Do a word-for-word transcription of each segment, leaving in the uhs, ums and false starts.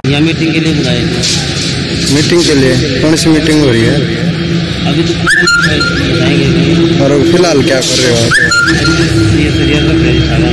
यहाँ मीटिंग के लिए बुलाए थे। मीटिंग के लिए कौन सी मीटिंग हो रही है? अभी तो कुछ बताएंगे। और फिलहाल क्या कर रहे हो आप? ये सरिया का पेज था।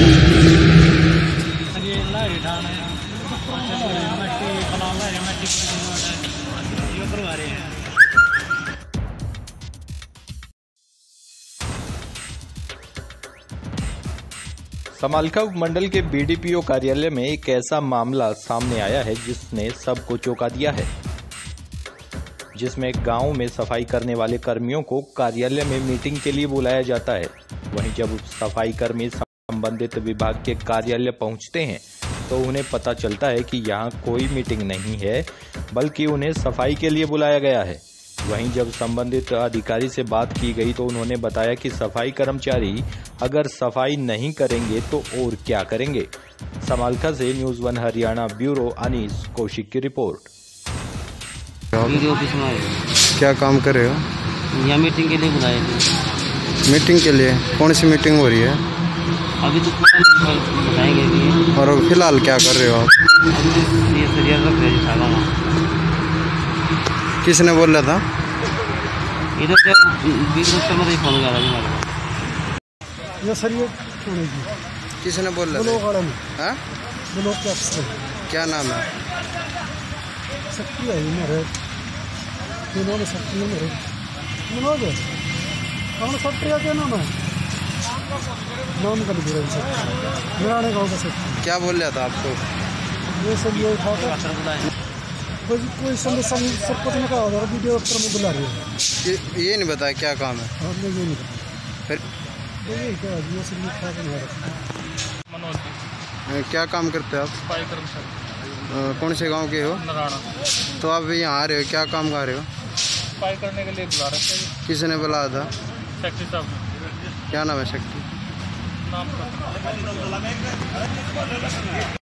समालखा उपमंडल के बीडीपीओ कार्यालय में एक ऐसा मामला सामने आया है जिसने सबको चौंका दिया है, जिसमें गांव में सफाई करने वाले कर्मियों को कार्यालय में मीटिंग के लिए बुलाया जाता है। वहीं जब सफाई कर्मी संबंधित विभाग के कार्यालय पहुंचते हैं तो उन्हें पता चलता है कि यहां कोई मीटिंग नहीं है, बल्कि उन्हें सफाई के लिए बुलाया गया है। वहीं जब संबंधित अधिकारी से बात की गई तो उन्होंने बताया कि सफाई कर्मचारी अगर सफाई नहीं करेंगे तो और क्या करेंगे। समालखा से news one Haryana bureau Anees Kaushik की रिपोर्ट। वीडियो ऑफिस में आए। क्या काम कर रहे हो? यहाँ मीटिंग के लिए बुलाए थे। मीटिंग के लिए कौन सी मीटिंग हो रही है? अभी तो कुछ बताएंगे। और फिलहाल क्या कर रहे हो आप? ये सरिया का पेज था। किसने बोला था? इधर से बीस मिनट में फोन कर रहा है। ये सरिया छोड़ेगी। किसने बोला था? हाँ? ब्लॉक के अफसर। क्या नाम है? शक्ति है मेरे इन्होंने शक्ति है मेरे मनोज हमने शक्ति क्या नाम है? नाम कर दिया मेरा गाँव का शक्ति। क्या बोल रहा था आपको? ये सब ये उठा कर कोई समस्या सब कुछ नहीं कहा वीडियो अफसर में बुला रही है। ये, ये नहीं बताया क्या काम है? हमने ये नहीं बताया। फिर ये क्या ये सब उठा कर मनोज क्या काम करते हैं आप? सफाई कर्मचारी। कौन से गांव के हो? नराणा। तो आप यहाँ आ रहे हो, क्या काम कर रहे हो? सफाई करने के लिए बुला रहे थे। किसने बुलाया था? सेक्रेटरी साहब। क्या नाम है शक्ति? नाम